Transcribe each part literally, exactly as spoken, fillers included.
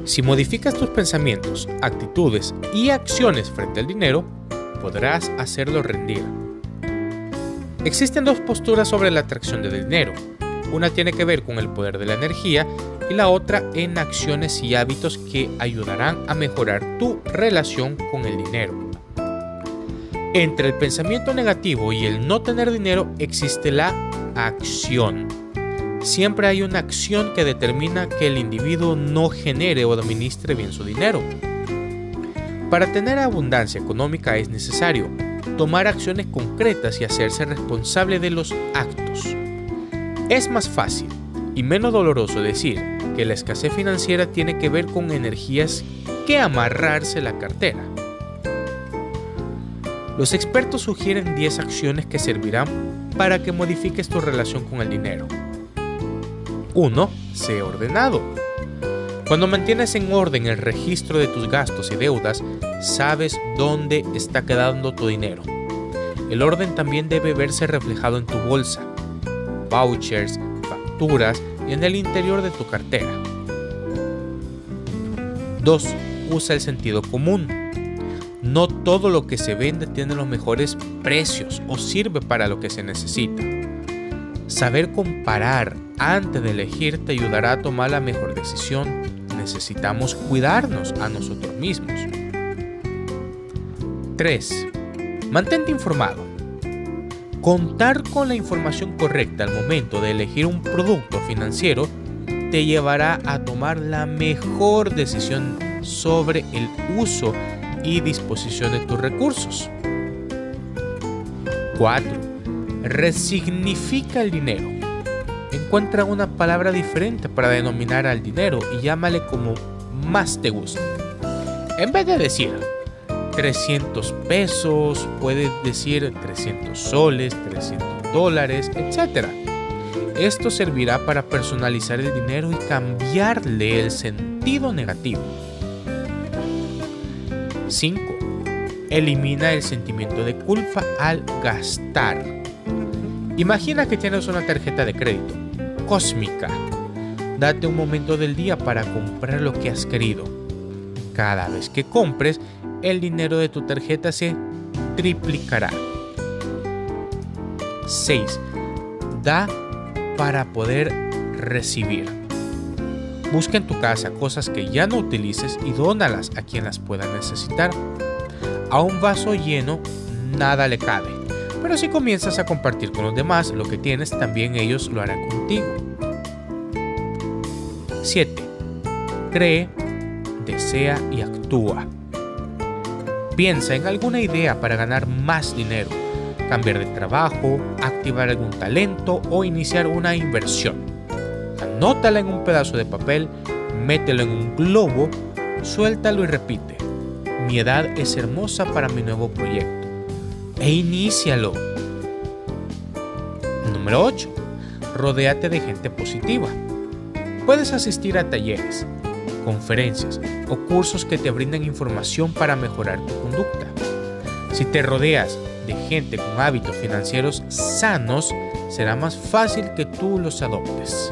Si modificas tus pensamientos, actitudes y acciones frente al dinero, podrás hacerlo rendir. Existen dos posturas sobre la atracción del dinero. Una tiene que ver con el poder de la energía y la otra en acciones y hábitos que ayudarán a mejorar tu relación con el dinero. Entre el pensamiento negativo y el no tener dinero existe la acción. Siempre hay una acción que determina que el individuo no genere o administre bien su dinero. Para tener abundancia económica es necesario tomar acciones concretas y hacerse responsable de los actos. Es más fácil y menos doloroso decir que la escasez financiera tiene que ver con energías que amarrarse la cartera. Los expertos sugieren diez acciones que servirán para que modifiques tu relación con el dinero. uno. Sé ordenado. Cuando mantienes en orden el registro de tus gastos y deudas, sabes dónde está quedando tu dinero. El orden también debe verse reflejado en tu bolsa, vouchers, facturas y en el interior de tu cartera. dos. Usa el sentido común. No todo lo que se vende tiene los mejores precios o sirve para lo que se necesita. Saber comparar antes de elegir te ayudará a tomar la mejor decisión. Necesitamos cuidarnos a nosotros mismos. tres. Mantente informado. Contar con la información correcta al momento de elegir un producto financiero te llevará a tomar la mejor decisión sobre el uso y disposición de tus recursos. cuatro. Resignifica el dinero. Encuentra una palabra diferente para denominar al dinero y llámale como más te guste. En vez de decir trescientos pesos, puedes decir trescientos soles, trescientos dólares, etcétera. Esto servirá para personalizar el dinero y cambiarle el sentido negativo. cinco. Elimina el sentimiento de culpa al gastar. Imagina que tienes una tarjeta de crédito cósmica. Date un momento del día para comprar lo que has querido. Cada vez que compres, el dinero de tu tarjeta se triplicará. seis. Da para poder recibir. Busca en tu casa cosas que ya no utilices y dónalas a quien las pueda necesitar. A un vaso lleno nada le cabe, pero si comienzas a compartir con los demás lo que tienes, también ellos lo harán contigo. siete. Cree, desea y actúa. Piensa en alguna idea para ganar más dinero, cambiar de trabajo, activar algún talento o iniciar una inversión. Anótala en un pedazo de papel, mételo en un globo, suéltalo y repite: mi edad es hermosa para mi nuevo proyecto. E inícialo. Número ocho. Rodéate de gente positiva. Puedes asistir a talleres, conferencias o cursos que te brinden información para mejorar tu conducta. Si te rodeas de gente con hábitos financieros sanos, será más fácil que tú los adoptes.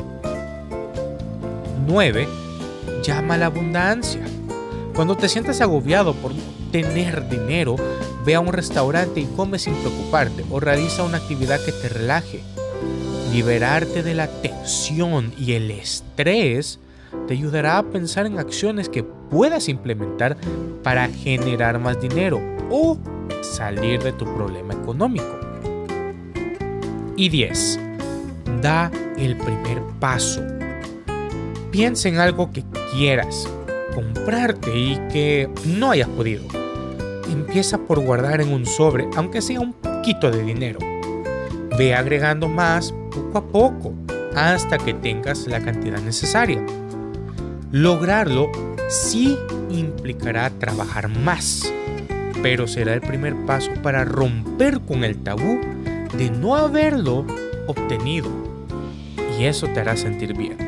nueve. Llama a la abundancia. Cuando te sientas agobiado por no tener dinero, ve a un restaurante y come sin preocuparte o realiza una actividad que te relaje. Liberarte de la tensión y el estrés te ayudará a pensar en acciones que puedas implementar para generar más dinero o salir de tu problema económico. Y diez. Da el primer paso. Piensa en algo que quieras comprarte y que no hayas podido. Empieza por guardar en un sobre, aunque sea un poquito de dinero. Ve agregando más poco a poco hasta que tengas la cantidad necesaria. Lograrlo sí implicará trabajar más, pero será el primer paso para romper con el tabú de no haberlo obtenido, y eso te hará sentir bien.